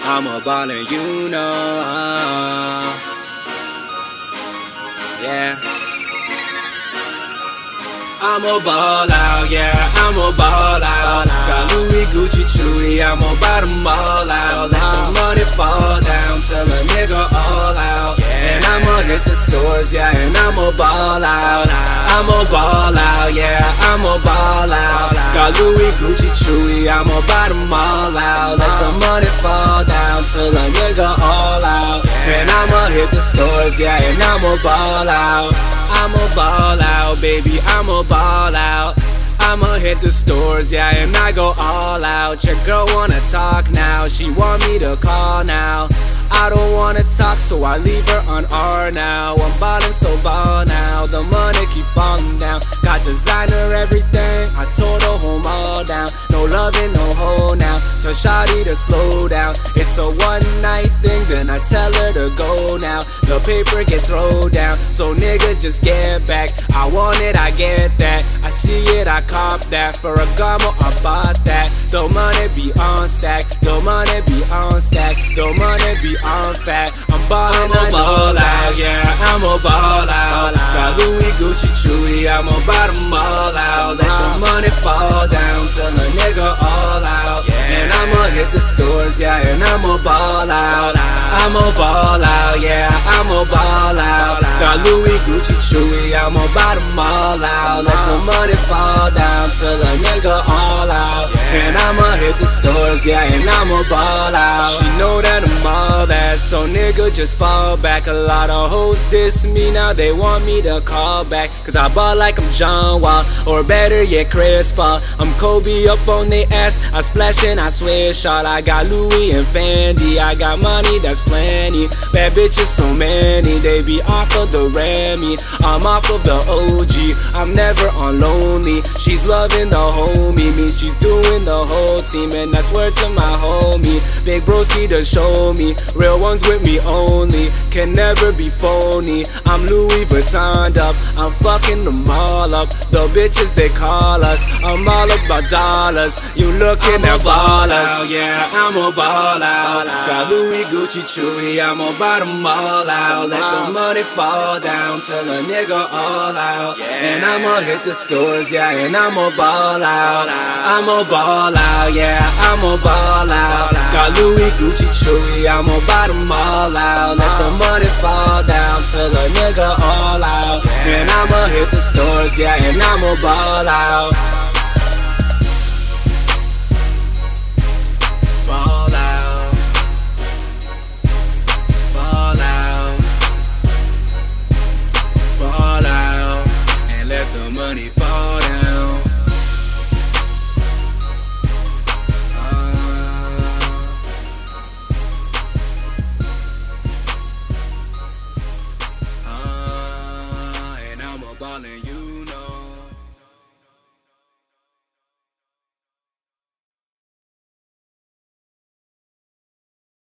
I'm a ballin', you know. Yeah. I'm a ball out, yeah, I'm a ball out. Got Louis, Gucci, Chewy, I'm about them all out. Let the money fall down till a nigga all out. And I'ma hit the stores, yeah, and I'ma ball out. I'ma ball out, yeah, I'ma ball out. Got Louis, Gucci, Chewy, I'm about them all out. Let the money fall down till a nigga all out. And I'ma hit the stores, yeah, and I'ma ball out. I'ma ball out, baby, I'ma ball out. I'ma hit the stores, yeah, and I go all out. Your girl wanna talk now, she want me to call now. I don't wanna talk, so I leave her on R now. I'm ballin' so ball now, the money keep falling down. Got designer everything, I told her home all down. No loving, no hoe now, so shawty to slow down. It's a one night thing, then I tell her to go now. The paper get thrown down, so nigga just get back. I want it, I get that, I see it, I cop that. For a gamma, I bought that. The money be on stack, the money be on stack, the money be on fat. I'm ballin', I'ma ball out, yeah, I'ma ball out. Got Louis, Gucci, Chewy, I'm about them all out. Let the money fall down till a nigga all out. And I'ma hit the stores, yeah, and I'ma ball out. I'ma ball out, yeah, I'ma ball out. Got Louis, Gucci, Chewy, I'm about them all out. Let the money fall down till a nigga all out. And I'ma hit the stores, yeah, and I'ma ball out. She know that I'm all that, so nigga just fall back. A lot of hoes diss me, now they want me to call back. Cause I ball like I'm John Wall, or better yet Chris Paul. I'm Kobe up on they ass, I splash and I swish shot. I got Louis and Fendi, I got money that's plenty. Bad bitches so many, they be off of the Remy. I'm off of the OG, I'm never on lonely. She's loving the homie, me she's doing the whole team. And that's word to my homie, big broski to show me. Real ones with me only, can never be phony. I'm Louis Vuitton up, I'm fucking them all up. The bitches they call us, I'm all about dollars. You looking at ballers, yeah, I'm a ball out. Got Louis, Gucci, Chewy, I'm about them all out. Let the money fall down till a nigga all out. And I'ma hit the stores, yeah, and I'ma ball out. I'ma ball out, yeah, I'ma ball out. Got Louis, Gucci, Chewy, I'm about them all out. Let the money fall down till a nigga all out. And I'ma hit the stores, yeah, and I'ma ball out. Ball out. Ball out. Ball out. And let the money fall down. And I'm a ballin', you